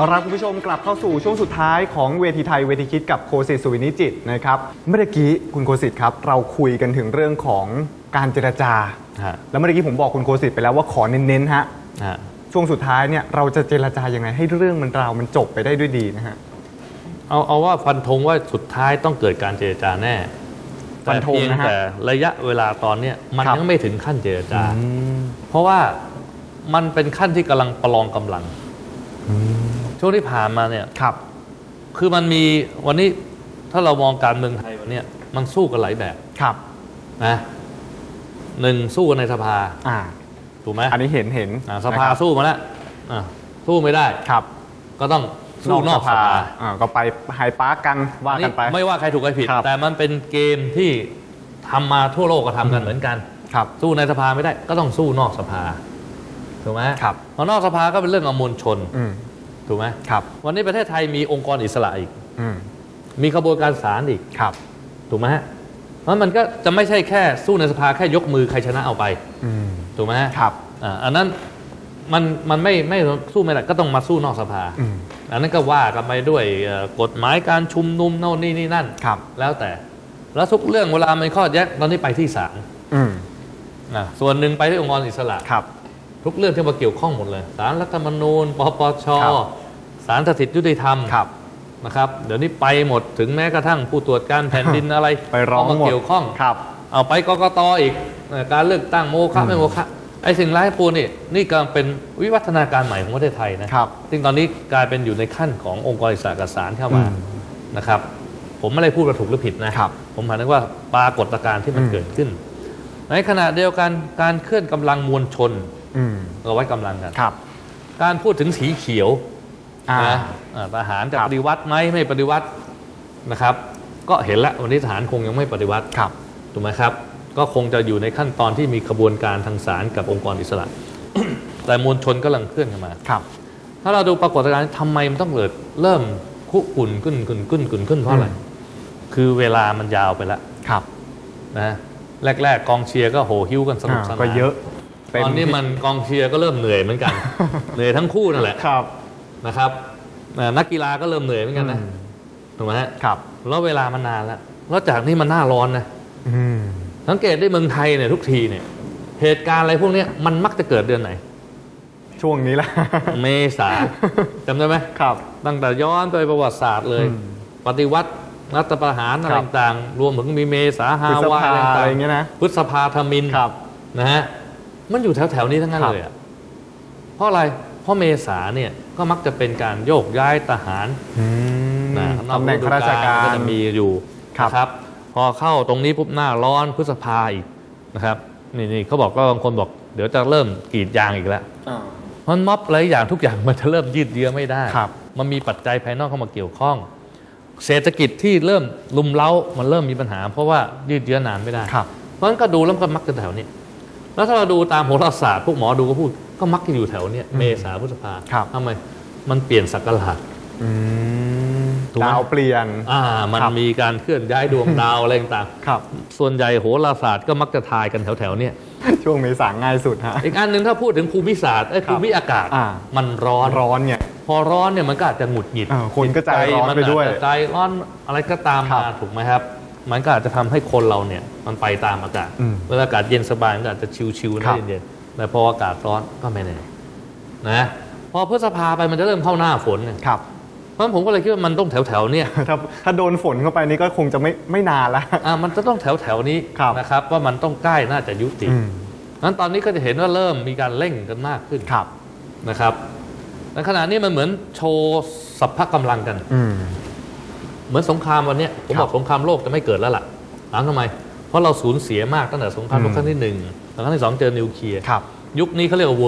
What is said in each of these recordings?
ต้อนรับคุณผู้ชมกลับเข้าสู่ช่วงสุดท้ายของเวทีไทยเวทีคิดกับโคสิต สุวินิจิตนะครับเมื่อกี้คุณโคสิตครับเราคุยกันถึงเรื่องของการเจรจาแล้วเมื่อกี้ผมบอกคุณโคสิตไปแล้วว่าขอเน้นๆฮะช่วงสุดท้ายเนี่ยเราจะเจรจายังไงให้เรื่องมันจบไปได้ด้วยดีนะฮะเอาว่าฟันธงว่าสุดท้ายต้องเกิดการเจรจาแน่ฟันธงนะฮะแต่ระยะเวลาตอนนี้มันยังไม่ถึงขั้นเจรจาเพราะว่ามันเป็นขั้นที่กำลังประลองกำลังช่วงที่ผ่านมาเนี่ยคือมันมีวันนี้ถ้าเรามองการเมืองไทยวันนี้มันสู้กันหลายแบบนะหนึ่งสู้กันในสภาถูกไหมอันนี้เห็นสภาสู้มาแล้วสู้ไม่ได้ก็ต้องสู้นอกสภาก็ไปไฮปาร์กกันว่ากันไปไม่ว่าใครถูกใครผิดแต่มันเป็นเกมที่ทำมาทั่วโลกก็ทำกันเหมือนกันสู้ในสภาไม่ได้ก็ต้องสู้นอกสภาถูกไหมเพราะนอกสภาก็เป็นเรื่องของมวลชนถูกไหมวันนี้ประเทศไทยมีองค์กรอิสระอีกมีกระบวนการศาลอีกถูกไหมฮะเพราะมันก็จะไม่ใช่แค่สู้ในสภาแค่ยกมือใครชนะเอาไปถูกไหมครับอันนั้นมันไม่สู้ไม่ได้ก็ต้องมาสู้นอกสภาอันนั้นก็ว่ากันไปด้วยกฎหมายการชุมนุมโน่นนี่นั่นแล้วแต่แล้วทุกเรื่องเวลามันข้อแย้งตอนนี้ไปที่ศาลส่วนหนึ่งไปที่องค์กรอิสระทุกเรื่องที่มาเกี่ยวข้องหมดเลยศาลรัฐธรรมนูญปปชศาลสถิตยุติธรรมนะครับเดี๋ยวนี้ไปหมดถึงแม้กระทั่งผู้ตรวจการแผ่นดินอะไรไปร้องมาเกี่ยวข้องเอาไปกกตอีกการเลือกตั้งโมฆะไม่โมฆะไอ้สิ่งร้ายปูนี่ก็เป็นวิวัฒนาการใหม่ของประเทศไทยนะซึ่งตอนนี้กลายเป็นอยู่ในขั้นขององค์กรอิสระกับศาลเข้ามานะครับผมไม่ได้พูดว่าถูกหรือผิดนะผมหมายถึงว่าปรากฏการณ์ที่มันเกิดขึ้นในขณะเดียวกันการเคลื่อนกำลังมวลชนเราไว้กำลังกันการพูดถึงสีเขียวทหารจะปฏิวัติไหมไม่ปฏิวัตินะครับก็เห็นแล้ววันนี้ทหารคงยังไม่ปฏิวัติถูกไหมครับก็คงจะอยู่ในขั้นตอนที่มีกระบวนการทางศาลกับองค์กรอิสระ แต่มวลชนกำลังเคลื่อนกันมาถ้าเราดูปรากฏการณ์ทำไมมันต้องเริ่มคุกกุ่นขึ้นเพราะอะไรคือเวลามันยาวไปแล้วนะแรกๆกองเชียร์ก็โห่หิ้วกันสนุกสนานก็เยอะตอนนี้มันกองเชียร์ก็เริ่มเหนื่อยเหมือนกัน เหนื่อยทั้งคู่นั่นแหละนะครับนักกีฬาก็เริ่มเหนื่อยเหมือนกันนะถูกไหมครับแล้วเวลามันนานแล้วจากนี้มันหน้าร้อนนะสังเกตได้เมืองไทยเนี่ยทุกทีเนี่ยเหตุการณ์อะไรพวกนี้มันมักจะเกิดเดือนไหนช่วงนี้แหละเมษาจำได้ไหมครับตั้งแต่ย้อนไปประวัติศาสตร์เลยปฏิวัติรัฐประหารอะไรต่างๆรวมถึงมีเมษาฮาวายอะไรอย่างเงี้ยนะพฤษภาธมินนะฮะมันอยู่แถวๆนี้ทั้งนั้นเลยอ่ะเพราะอะไรเพราะเมษาเนี่ยก็มักจะเป็นการโยกย้ายทหารตำแหน่งข้าราชการก็จะมีอยู่นะครับพอเข้าตรงนี้ปุ๊บหน้าร้อนพฤษภาอีกนะครับนี่เขาบอกก็บางคนบอกเดี๋ยวจะเริ่มกรีดยางอีกแล้วเพราะม็อบอะไรอย่างทุกอย่างมันจะเริ่มยืดเยื้อไม่ได้มันมีปัจจัยภายนอกเข้ามาเกี่ยวข้องเศรษฐกิจที่เริ่มลุมเล้ามันเริ่มมีปัญหาเพราะว่ายืดเยื้อนานไม่ได้เพราะฉะนั้นก็ดูแล้วก็มักจะแถวนี้แล้วถ้าเราดูตามโหราศาสตร์พวกหมอดูก็พูดก็มักจะอยู่แถวนี้เมษาพฤษภาทำไมมันเปลี่ยนศักราชดาวเปลี่ยนมันมีการเคลื่อนย้ายดวงดาวอะไรต่างๆส่วนใหญ่โหราศาสตร์ก็มักจะทายกันแถวๆนี้ช่วงเมษาง่ายสุดฮะอีกอันหนึ่งถ้าพูดถึงภูมิศาสตร์ภูมิอากาศมันร้อนเนี่ยพอร้อนเนี่ยมันก็อาจจะหงุดหงิดคนก็ใจร้อนไปด้วยใจร้อนอะไรก็ตามมาถูกไหมครับมันก็อาจจะทำให้คนเราเนี่ยมันไปตามอากาศเวลาอากาศเย็นสบายมันอาจจะชิวๆนะเย็นๆแต่พออากาศร้อนก็ไม่แน่นะพอพฤษภาไปมันจะเริ่มเข้าหน้าฝนเนี่ยเพราะผมก็เลยคิดว่ามันต้องแถวๆเนี่ยถ้าโดนฝนเข้าไปนี่ก็คงจะไม่นานแล้วมันจะต้องแถวๆนี้นะครับว่ามันต้องใกล้น่าจะยุตินั้นตอนนี้ก็จะเห็นว่าเริ่มมีการเร่งกันมากขึ้นนะครับในขณะนี้มันเหมือนโชว์สัพพะกำลังกันเหมือนสงครามวันนี้ผมบอกสงครามโลกจะไม่เกิดแล้วล่ะทำไมเพราะเราสูญเสียมากตั้งแต่สงครามโลกครั้งที่1ครั้งที่2เจอนิวเคลียร์ยุคนี้เขาเรียกว่า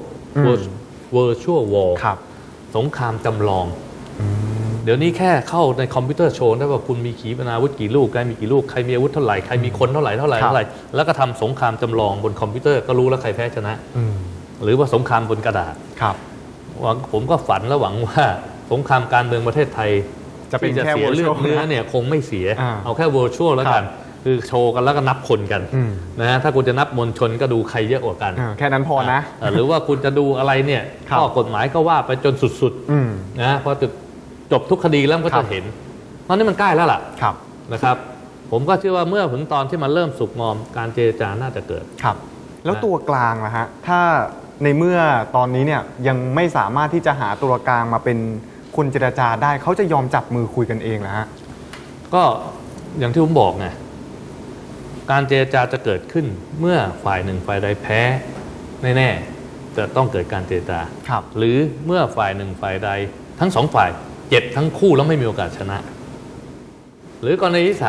virtual war สงครามจำลองเดี๋ยวนี้แค่เข้าในคอมพิวเตอร์โชว์ได้ว่าคุณมีขีปนาวุธกี่ลูกใครมีกี่ลูกใครมีอาวุธเท่าไหร่ใครมีคนเท่าไหร่แล้วก็ทำสงครามจำลองบนคอมพิวเตอร์ก็รู้แล้วใครแพ้ชนะหรือว่าสงครามบนกระดาษผมก็ฝันและหวังว่าสงครามการเมืองประเทศไทยจะเป็นแค่เสียเลือดเนื้อเนี่ยคงไม่เสียเอาแค่ virtual แล้วกันคือโชว์กันแล้วก็นับคนกันนะฮะถ้าคุณจะนับมวลชนก็ดูใครเยอะกว่ากันแค่นั้นพอนะหรือว่าคุณจะดูอะไรเนี่ยข้อกฎหมายก็ว่าไปจนสุดๆนะพอจบทุกคดีแล้วก็จะเห็นตอนนี้มันใกล้แล้วล่ะนะครับผมก็เชื่อว่าเมื่อถึงตอนที่มันเริ่มสุกงอมการเจรจาน่าจะเกิดครับแล้วตัวกลางล่ะฮะถ้าในเมื่อตอนนี้เนี่ยยังไม่สามารถที่จะหาตัวกลางมาเป็นคนเจรจาได้เขาจะยอมจับมือคุยกันเองเหรอฮะก็อย่างที่ผมบอกไงการเจรจาจะเกิดขึ้นเมื่อฝ่ายหนึ่งฝ่ายใดแพ้แน่ๆจะต้องเกิดการเจรจาหรือเมื่อฝ่ายหนึ่งฝ่ายใดทั้งสองฝ่ายเจ็บทั้งคู่แล้วไม่มีโอกาสชนะหรือกรณีที่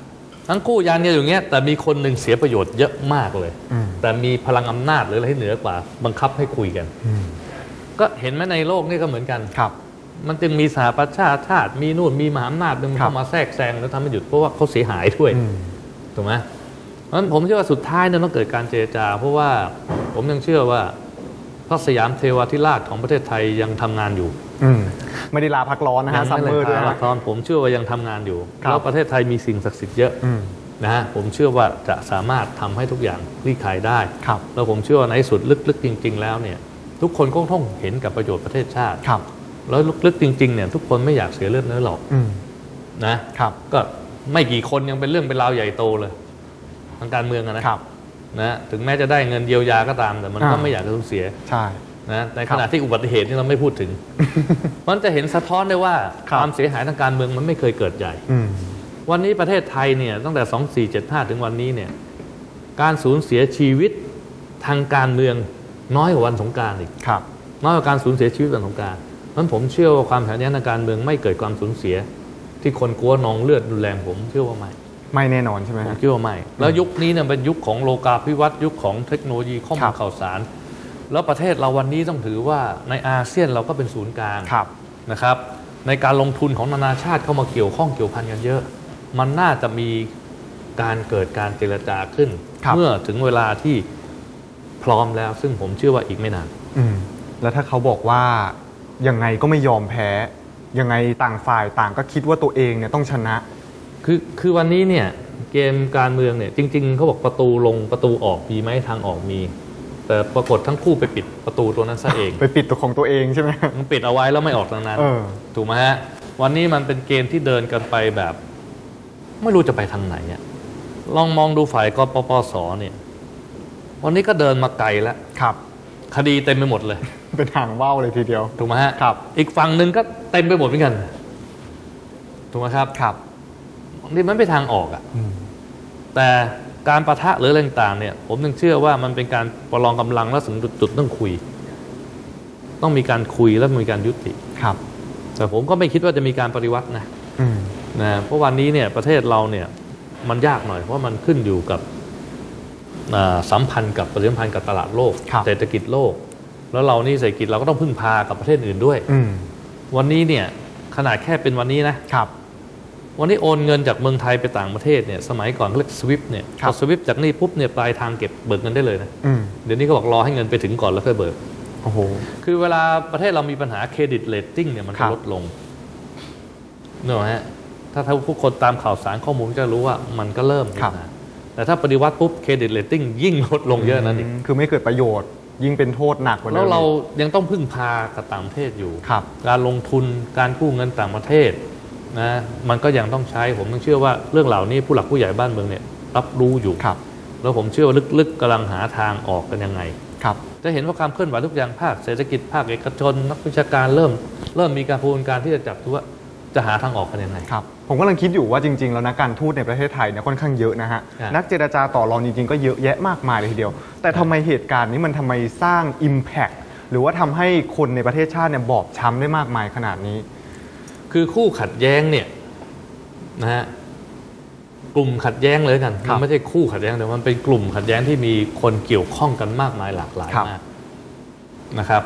3ทั้งคู่ยันกันอย่างเงี้ยแต่มีคนหนึ่งเสียประโยชน์เยอะมากเลยแต่มีพลังอำนาจหรืออะไรที่เหนือกว่าบังคับให้คุยกันก็เห็นไหมในโลกนี่ก็เหมือนกันมันจึงมีสหประชาชาติมีนู่นมีมหาอำนาจนึงเข้ามาแทรกแซงแล้วทำให้หยุดเพราะว่าเขาเสียหายด้วยถูกไหมเพราะฉะนั้นผมเชื่อว่าสุดท้ายเนี่ยต้องเกิดการเจรจาเพราะว่าผมยังเชื่อว่าพระสยามเทวาธิราชของประเทศไทยยังทำงานอยู่ไม่ได้ลาพักร้อนนะฮะซัมเมอร์ด้วยนะผมเชื่อว่ายังทำงานอยู่แล้วประเทศไทยมีสิ่งศักดิ์สิทธิ์เยอะนะฮะผมเชื่อว่าจะสามารถทำให้ทุกอย่างคลี่คลายได้แล้วผมเชื่อว่าในสุดลึกๆจริงๆแล้วเนี่ยทุกคนก็ต้องเห็นกับประโยชน์ประเทศชาติแล้วลึกๆจริงๆเนี่ยทุกคนไม่อยากเสียเลือดเนื้อหรอกนะก็ไม่กี่คนยังเป็นเรื่องเป็นราวใหญ่โตเลยทางการเมืองนะถึงแม้จะได้เงินเยียวยาก็ตามแต่มันก็ไม่อยากจะสูญเสียนะในขณะที่อุบัติเหตุนี่เราไม่พูดถึงมันจะเห็นสะท้อนได้ว่าความเสียหายทางการเมืองมันไม่เคยเกิดใหญ่วันนี้ประเทศไทยเนี่ยตั้งแต่2475ถึงวันนี้เนี่ยการสูญเสียชีวิตทางการเมืองน้อยกว่าวันสงกรานต์อีกน้อยกว่าการสูญเสียชีวิตวันสงกรานต์นั้นผมเชื่อว่าความขัดแย้งทางการเมืองไม่เกิดความสูญเสียที่คนกลัวนองเลือดรุนแรงผมเชื่อว่าไม่แน่นอนใช่ไหมผมเชื่อว่าไม่แล้วยุคนี้เนี่ยเป็นยุคของโลกาภิวัตน์ยุคของเทคโนโลยีข้อมูลข่าวสารแล้วประเทศเราวันนี้ต้องถือว่าในอาเซียนเราก็เป็นศูนย์กลางนะครับในการลงทุนของนานาชาติเข้ามาเกี่ยวข้องเกี่ยวพันกันเยอะมันน่าจะมีการเกิดการเจรจาขึ้นเมื่อถึงเวลาที่พร้อมแล้วซึ่งผมเชื่อว่าอีกไม่นานแล้วถ้าเขาบอกว่ายังไงก็ไม่ยอมแพ้ยังไงต่างฝ่ายต่างก็คิดว่าตัวเองเนี่ยต้องชนะคือวันนี้เนี่ยเกมการเมืองเนี่ยจริงๆเขาบอกประตูลงประตูออกมีไหมทางออกมีแต่ปรากฏทั้งคู่ไปปิดประตูตัวนั้นซะเองไปปิดตัวของตัวเองใช่ไหมมันปิดเอาไว้แล้วไม่ออกทางนั้นถูกไหมฮะวันนี้มันเป็นเกมที่เดินกันไปแบบไม่รู้จะไปทางไหนอ่ะลองมองดูฝ่ายกปปสเนี่ยวันนี้ก็เดินมาไกลแล้วคดีเต็มไปหมดเลยเป็นทางว่าวเลยทีเดียวถูกไหมฮะอีกฝั่งหนึ่งก็เต็มไปหมดเหมือนกันถูกไหมครับนี่มันไม่ทางออกอ่ะแต่การปะทะหรืออะไรต่างๆเนี่ยผมยังเชื่อว่ามันเป็นการประลองกำลังแล้วถึงจุดต้องคุยต้องมีการคุยแล้วมีการยุติแต่ผมก็ไม่คิดว่าจะมีการปฏิวัตินะเพราะวันนี้เนี่ยประเทศเราเนี่ยมันยากหน่อยเพราะมันขึ้นอยู่กับสัมพันธ์กับปฏิสัมพันธ์กับตลาดโลกเศรษฐกิจโลกแล้วเรานี่เศรษฐกิจเราก็ต้องพึ่งพากับประเทศอื่นด้วยวันนี้เนี่ยขนาดแค่เป็นวันนี้นะวันนี้โอนเงินจากเมืองไทยไปต่างประเทศเนี่ยสมัยก่อนเขาเรียกสวิฟเนี่ยพอสวิฟจากนี่ปุ๊บเนี่ยปลายทางเก็บเบิกเงินได้เลยนะเดี๋ยวนี้เขาบอกรอให้เงินไปถึงก่อนแล้วค่อยเบิกคือเวลาประเทศเรามีปัญหาเครดิตเรตติ้งเนี่ยมันลดลงเนอะฮะถ้าผู้คนตามข่าวสารข้อมูลจะรู้ว่ามันก็เริ่มนะแต่ถ้าปฏิวัติปุ๊บเครดิตเรตติ้งยิ่งลดลงเยอะนั่นเองคือไม่เกิดประโยชน์ยิ่งเป็นโทษหนักกว่าเดิมแล้วเรายังต้องพึ่งพากับต่างประเทศอยู่การลงทุนการกู้เงินต่างประเทศนะมันก็ยังต้องใช้ผมต้องเชื่อว่าเรื่องเหล่านี้ผู้หลักผู้ใหญ่บ้านเมืองเนี่ยรับรู้อยู่แล้วผมเชื่อว่าลึกๆกำลังหาทางออกกันยังไงจะเห็นว่าความเคลื่อนไหวทุกอย่างภาคเศรษฐกิจภาคเอกชนนักวิชาการเริ่มมีการพูดการที่จะจับตัวจะหาทางออกกันยังไงผมกำลังคิดอยู่ว่าจริงๆแล้วนะการทูตในประเทศไทยเนี่ยค่อนข้างเยอะนะฮะนักเจรจาต่อรองจริงๆก็เยอะแยะมากมายเลยทีเดียวแต่ทำไมเหตุการณ์นี้มันทำไมสร้าง Impact หรือว่าทำให้คนในประเทศชาติเนี่ยบอบช้ำได้มากมายขนาดนี้คือคู่ขัดแย้งเนี่ยนะฮะกลุ่มขัดแย้งเลยกันมันไม่ใช่คู่ขัดแย้งแต่มันเป็นกลุ่มขัดแย้งที่มีคนเกี่ยวข้องกันมากมายหลากหลายมากนะครับ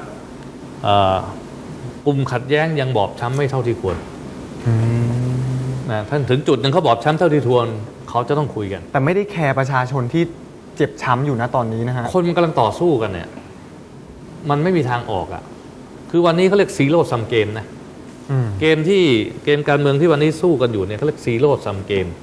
กลุ่มขัดแย้งยังบอบช้ำไม่เท่าที่ควรนะท่านถึงจุดหนึ่งเขาบอบช้ำเท่าที่ควรเขาจะต้องคุยกันแต่ไม่ได้แคร์ประชาชนที่เจ็บช้ำอยู่นะตอนนี้นะฮะคนมันกำลังต่อสู้กันเนี่ยมันไม่มีทางออกอ่ะคือวันนี้เขาเรียกซีโร่ซัมเกมนะเกมการเมืองที่วันนี้สู้กันอยู่เนี่ยเขาเรียกซีโร่ซัมเกม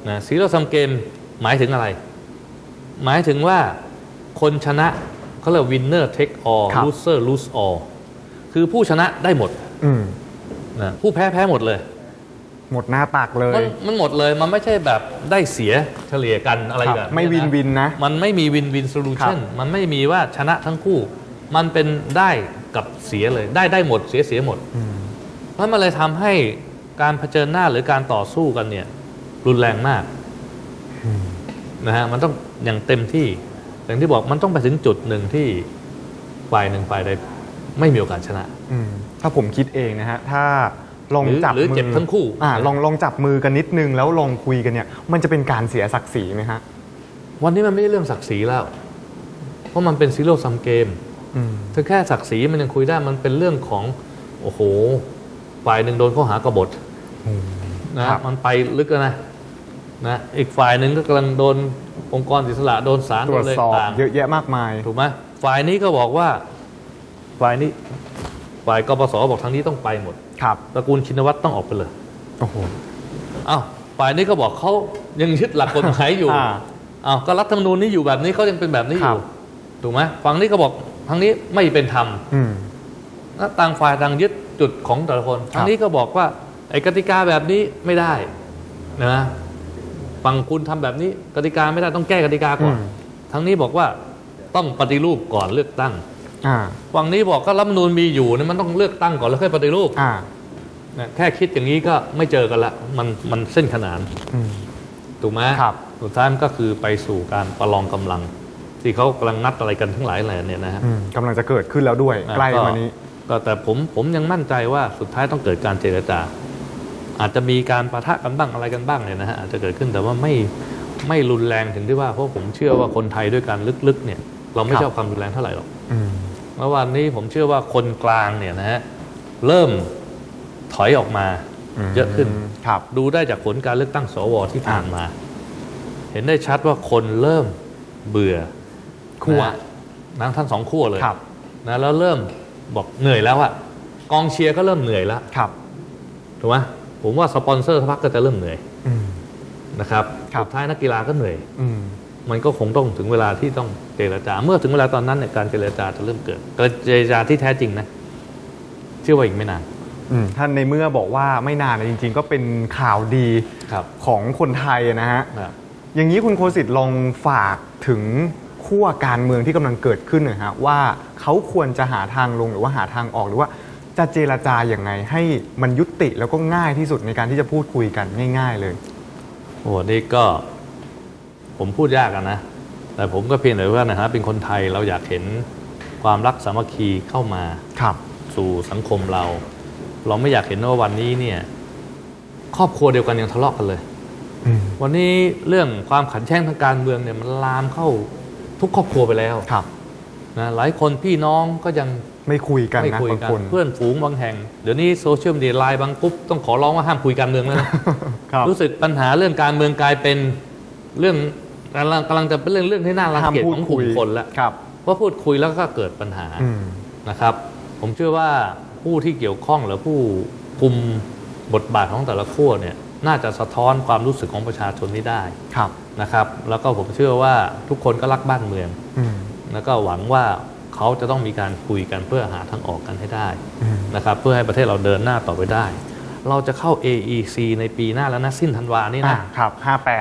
นะ zero sum game หมายถึงอะไร หมายถึงว่าคนชนะเขาเรียก winner take all ครับ loser lose all คือผู้ชนะได้หมดอืมนะผู้แพ้แพ้หมดเลยหมดหน้าตักเลยมันหมดเลยมันไม่ใช่แบบได้เสียเฉลี่ยกันอะไรครับแบบนี้ไม่วินวินนะมันไม่มีวินวินโซลูชันมันไม่มีว่าชนะทั้งคู่ มันเป็นได้กับเสียเลยได้หมดเสียหมด เพราะมันเลยทำให้การเผชิญหน้าหรือการต่อสู้กันเนี่ยรุนแรงมากนะฮะมันต้องอย่างเต็มที่อย่างที่บอกมันต้องไปถึงจุดหนึ่งที่ฝ่ายหนึ่งฝ่ายใดไม่มีโอกาสชนะถ้าผมคิดเองนะฮะถ้าลองจับหรือมืเจ็บทั้งคู่ลองจับมือกันนิดนึงแล้วลองคุยกันเนี่ยมันจะเป็นการเสียศักดิ์ศรีไหมฮะวันนี้มันไม่ใช่เรื่องศักดิ์ศรีแล้ว เพราะมันเป็นซีโร่ซัมเกมถ้าแค่ศักดิ์ศรีมันยังคุยได้มันเป็นเรื่องของโอ้โหฝ่ายหนึ่งโดนข้อหากบฏนะมันไปลึกแล้วนะอีกฝ่ายหนึ่งก็กำลังโดนองค์กรอิสระโดนศาลตรวจสอบต่างเยอะแยะมากมายถูกไหมฝ่ายนี้ก็บอกว่าฝ่ายนี้ฝ่ายกปสบอกทางนี้ต้องไปหมดครับตระกูลชินวัตรต้องออกไปเลยโอ้โหอ้าวฝ่ายนี้ก็บอกเขายังยึดหลักกฎหมายอยู่ อ้าวก็รัฐธรรมนูญนี้อยู่แบบนี้เขายังเป็นแบบนี้อยู่ถูกไหมฝั่งนี้ก็บอกทางนี้ไม่เป็นธรรมแล้วต่างฝ่ายต่างยึดจุดของแต่ละคนทางนี้ก็บอกว่าไอ้กติกาแบบนี้ไม่ได้นะฝั่งคุณทำแบบนี้กติกาไม่ได้ต้องแก้กติกาก่อนทางนี้บอกว่าต้องปฏิรูปก่อนเลือกตั้งฝั่งนี้บอกก็รัฐธรรมนูญมีอยู่เนี่ยมันต้องเลือกตั้งก่อนแล้วค่อยปฏิรูปแค่คิดอย่างนี้ก็ไม่เจอกันละมันเส้นขนานถูกไหมสุดท้ายมันก็คือไปสู่การประลองกำลังที่เขากำลังนัดอะไรกันทั้งหลายแหล่เนี่ยนะฮะกำลังจะเกิดขึ้นแล้วด้วยใกล้มานี้ก็แต่ผมยังมั่นใจว่าสุดท้ายต้องเกิดการเจรจาอาจจะมีการปะทะกันบ้างอะไรกันบ้างเนี่ยนะฮะอาจจะเกิดขึ้นแต่ว่าไม่รุนแรงถึงที่ว่าเพราะผมเชื่อว่าคนไทยด้วยกันลึกๆเนี่ยเราไม่ชอบความรุนแรงเท่าไหร่หรอกเมื่อวันนี้ผมเชื่อว่าคนกลางเนี่ยนะฮะเริ่มถอยออกมาเยอะขึ้นดูได้จากผลการเลือกตั้งสวที่ผ่านมาเห็นได้ชัดว่าคนเริ่มเบื่อขั้วทั้งสองขั้วเลยนะแล้วเริ่มบอกเหนื่อยแล้วอะกองเชียร์ก็เริ่มเหนื่อยแล้วถูกไหมผมว่าสปอนเซอร์พรรคก็จะเริ่มเหนื่อยนะครับสุดท้ายนักกีฬาก็เหนื่อยมันก็คงต้องถึงเวลาที่ต้องเจรจาเมื่อถึงเวลาตอนนั้นเนี่ยการเจรจาจะเริ่มเกิดการเจรจาที่แท้จริงนะเชื่อว่าอีกไม่นานท่านในเมื่อบอกว่าไม่นานจริงๆก็เป็นข่าวดีของคนไทยนะฮะอย่างนี้คุณโคสิทธิ์ลองฝากถึงขั้วการเมืองที่กำลังเกิดขึ้นหน่อยฮะว่าเขาควรจะหาทางลงหรือว่าหาทางออกหรือว่าจะเจรจาอย่างไงให้มันยุติแล้วก็ง่ายที่สุดในการที่จะพูดคุยกันง่ายๆเลยโอ้นี่ก็ผมพูดยากนะแต่ผมก็เพียงแต่ว่านะฮะเป็นคนไทยเราอยากเห็นความรักสามัคคีเข้ามาสู่สังคมเราไม่อยากเห็นว่าวันนี้เนี่ยครอบครัวเดียวกันยังทะเลาะกันเลยวันนี้เรื่องความขัดแย้งทางการเมืองเนี่ยมันลามเข้าทุกครอบครัวไปแล้วนะหลายคนพี่น้องก็ยังไม่คุยกันนะบางคนเพื่อนฝูงบางแห่งเดี๋ยวนี้โซเชียลมีเดียไลน์บางกรุ๊ปต้องขอร้องว่าห้ามคุยการเมืองแล้วนะรู้สึกปัญหาเรื่องการเมืองกลายเป็นเรื่องกำลังจะเป็นเรื่องที่น่ารังเกียจของกลุ่มคนแล้วเพราะพูดคุยแล้วก็เกิดปัญหานะครับผมเชื่อว่าผู้ที่เกี่ยวข้องหรือผู้คุมบทบาทของแต่ละขั้วเนี่ยน่าจะสะท้อนความรู้สึกของประชาชนนี้ได้นะครับแล้วก็ผมเชื่อว่าทุกคนก็รักบ้านเมืองแล้วก็หวังว่าเขาจะต้องมีการคุยกันเพื่อหาทางออกกันให้ได้นะครับเพื่อให้ประเทศเราเดินหน้าต่อไปได้เราจะเข้า AEC ในปีหน้าแล้วนะสิ้นธันวานี่นะครับ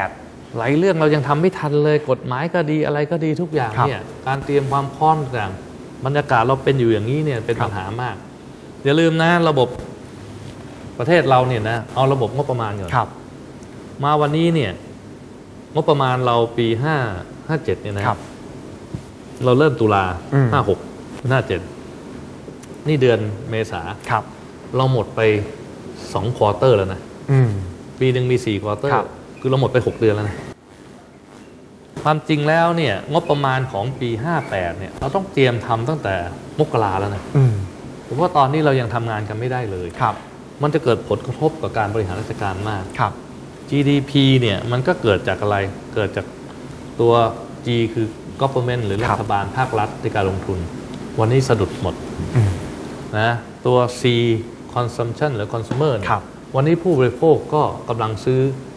58 หลายเรื่องเรายังทำไม่ทันเลยกฎหมายก็ดีอะไรก็ดีทุกอย่างเนี่ยการเตรียมความพร้อมต่างบรรยากาศเราเป็นอยู่อย่างนี้เนี่ยเป็นปัญหามากอย่าลืมนะระบบประเทศเราเนี่ยนะเอาระบบงบประมาณก่อนมาวันนี้เนี่ยงบประมาณเราปี57เนี่ยนะเราเริ่มตุลา56 57นี่เดือนเมษาเราหมดไป2ควอเตอร์แล้วนะปีหนึ่งมี4ควอเตอร์คือเราหมดไป6เดือนแล้วนะความจริงแล้วเนี่ยงบประมาณของปี58เนี่ยเราต้องเตรียมทำตั้งแต่มกราแล้วนะผมว่าตอนนี้เรายังทำงานกันไม่ได้เลยมันจะเกิดผลกระทบกับการบริหารราชการมากGDP เนี่ยมันก็เกิดจากอะไรเกิดจากตัว G คือ government หรือรัฐบาลภาครัฐในการลงทุนวันนี้สะดุดหมดนะตัว C consumption หรือ consumer เนี่ยวันนี้ผู้บริโภคก็กำลังซื้อ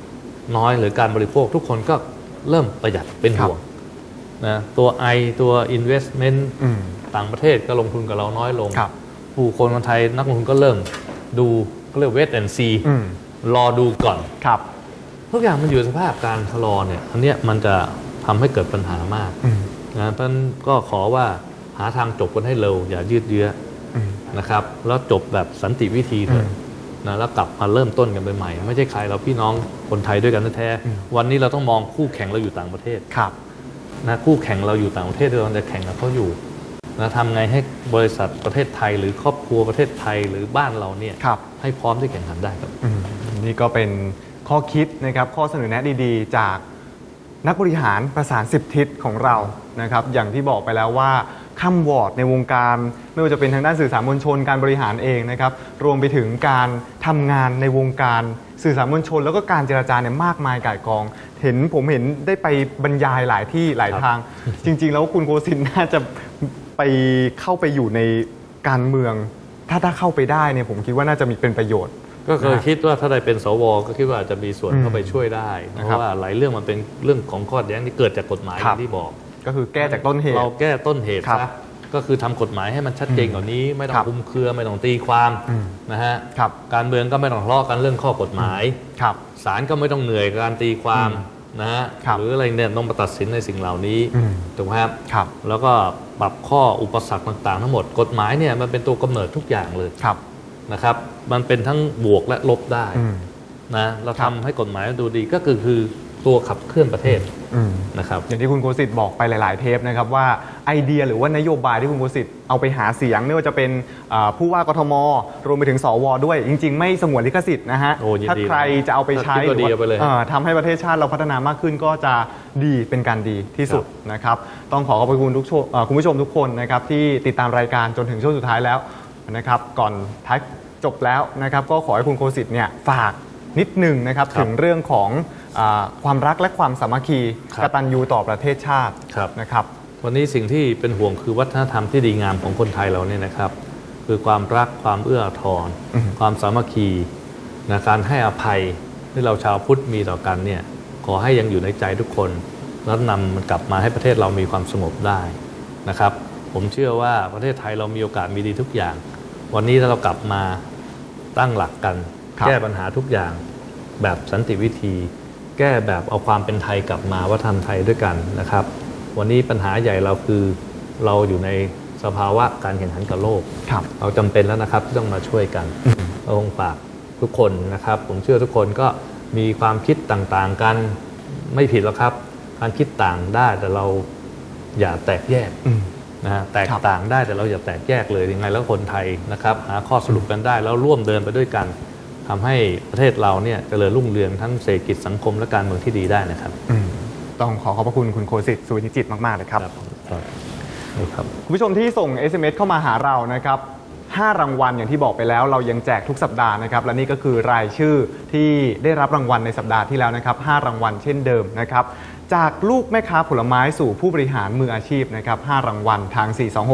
น้อยหรือการบริโภคทุกคนก็เริ่มประหยัดเป็นห่วงนะตัว ตัว investment ต่างประเทศก็ลงทุนกับเราน้อยลงผู้คนไทยนักลงทุนก็เริ่มดูก็เรียก wait and see รอดูก่อนทุกอย่างมันอยู่ในสภาพการชะลอเนี่ยอันเนี้ยมันจะทำให้เกิดปัญหามากนะเพราะฉะนั้นก็ขอว่าหาทางจบกันให้เร็วอย่ายืดเยื้อนะครับแล้วจบแบบสันติวิธีเถอะนะแล้วกลับมาเริ่มต้นกันใหม่ไม่ใช่ใครเราพี่น้องคนไทยด้วยกันแท้ๆวันนี้เราต้องมองคู่แข่งเราอยู่ต่างประเทศนะคู่แข่งเราอยู่ต่างประเทศเราจะแข่งกับเขาอยู่นะทำไงให้บริษัทประเทศไทยหรือครอบครัวประเทศไทยหรือบ้านเราเนี่ยให้พร้อมที่แข่งขันได้ครับนี่ก็เป็นข้อคิดนะครับข้อเสนอแนะดีๆจากนักบริหารประสาน10 ทิศของเรานะครับอย่างที่บอกไปแล้วว่าค่ำวอร์ดในวงการไม่ว่าจะเป็นทางด้านสื่อสารมวลชนการบริหารเองนะครับรวมไปถึงการทำงานในวงการสื่อสารมวลชนแล้วก็การเจรจาเนี่ยมากมายก่ายกองผมเห็นได้ไปบรรยายหลายที่หลายทาง จริงๆแล้วคุณโกสินทร์น่าจะไปเข้าไปอยู่ในการเมืองถ้าเข้าไปได้เนี่ยผมคิดว่าน่าจะมีเป็นประโยชน์ก็เคยคิดว่าถ้าได้เป็นสวก็คิดว่าจะมีส่วนเข้าไปช่วยได้เพราะว่าหลายเรื่องมันเป็นเรื่องของข้อแย้งที่เกิดจากกฎหมายที่บอกก็คือแก้จากต้นเหตุเราแก้ต้นเหตุซะก็คือทำกฎหมายให้มันชัดเจนกว่านี้ไม่ต้องคลุมเครือไม่ต้องตีความนะฮะการเมืองก็ไม่ต้องทะเลาะกันเรื่องข้อกฎหมายศาลก็ไม่ต้องเหนื่อยการตีความนะฮะหรืออะไรเนี่ยต้องมาตัดสินในสิ่งเหล่านี้ถูกไหมครับแล้วก็ปรับข้ออุปสรรคต่างๆทั้งหมดกฎหมายเนี่ยมันเป็นตัวกำเนิดทุกอย่างเลยนะครับมันเป็นทั้งบวกและลบได้นะเราทำให้กฎหมายดูดีก็คือตัวขับเคลื่อนประเทศนะครับอย่างที่คุณโกสิทธิ์บอกไปหลายๆเทปนะครับว่าไอเดียหรือว่านโยบายที่คุณโกสิทธิ์เอาไปหาเสียงไม่ว่าจะเป็นผู้ว่ากทมรวมไปถึงสวด้วยจริงๆไม่สงวนลิขสิทธิ์นะฮะถ้าใครจะเอาไปใช้หรือว่าทำให้ประเทศชาติเราพัฒนามากขึ้นก็จะดีเป็นการดีที่สุดนะครับต้องขอบคุณคุณผู้ชมทุกคนนะครับที่ติดตามรายการจนถึงช่วงสุดท้ายแล้วนะครับก่อนท้ายจบแล้วนะครับก็ขอให้คุณโกสิทธิ์เนี่ยฝากนิดหนึ่งนะครับถึงเรื่องของความรักและความสามัคคีกตัญญูต่อประเทศชาตินะครับวันนี้สิ่งที่เป็นห่วงคือวัฒนธรรมที่ดีงามของคนไทยเราเนี่ยนะครับคือความรักความเอื้ออาทรความสามัคคีนะการให้อภัยที่เราชาวพุทธมีต่อกันเนี่ยขอให้ยังอยู่ในใจทุกคนแล้วนำมันกลับมาให้ประเทศเรามีความสงบได้นะครับผมเชื่อว่าประเทศไทยเรามีโอกาสมีดีทุกอย่างวันนี้ถ้าเรากลับมาตั้งหลักกันแก้ปัญหาทุกอย่างแบบสันติวิธีแก้แบบเอาความเป็นไทยกลับมาวัฒนธรรมไทยด้วยกันนะครับวันนี้ปัญหาใหญ่เราคือเราอยู่ในสภาวะการแข่งขันกับโลกเราจำเป็นแล้วนะครับที่ต้องมาช่วยกันเราคงฝากทุกคนนะครับผมเชื่อทุกคนก็มีความคิดต่างๆกันไม่ผิดหรอกครับการคิดต่างได้แต่เราอย่าแตกแยกนะแตกต่างได้แต่เราอย่าแตกแยกเลยยังไงแล้วคนไทยนะครับหาข้อสรุปกันได้แล้วร่วมเดินไปด้วยกันทำให้ประเทศเราเนี่ยเจริญรุ่งเรืองทั้งเศรษฐกิจสังคมและการเมืองที่ดีได้นะครับต้องขอบพระคุณคุณโคสิทธิ์สุวรรณจิตมากๆเลยครับคุณผู้ชมที่ส่ง SMS เข้ามาหาเรานะครับ5 รางวัลอย่างที่บอกไปแล้วเรายังแจกทุกสัปดาห์นะครับและนี่ก็คือรายชื่อที่ได้รับรางวัลในสัปดาห์ที่แล้วนะครับ5 รางวัลเช่นเดิมนะครับจากลูกแม่ค้าผลไม้สู่ผู้บริหารมืออาชีพนะครับ5 รางวัลทาง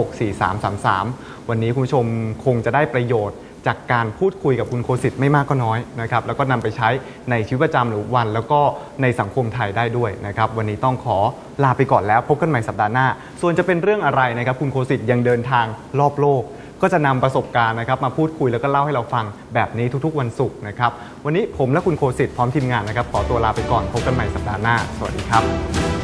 4264333วันนี้คุณผู้ชมคงจะได้ประโยชน์จากการพูดคุยกับคุณโคสิทธิ์ไม่มากก็น้อยนะครับแล้วก็นำไปใช้ในชีวิตประจำหรือวันแล้วก็ในสังคมไทยได้ด้วยนะครับวันนี้ต้องขอลาไปก่อนแล้วพบกันใหม่สัปดาห์หน้าส่วนจะเป็นเรื่องอะไรนะครับคุณโคสิทธิ์ยังเดินทางรอบโลกก็จะนำประสบการณ์นะครับมาพูดคุยแล้วก็เล่าให้เราฟังแบบนี้ทุกๆวันศุกร์นะครับวันนี้ผมและคุณโคสิทธิ์พร้อมทีมงานนะครับขอตัวลาไปก่อนพบกันใหม่สัปดาห์หน้าสวัสดีครับ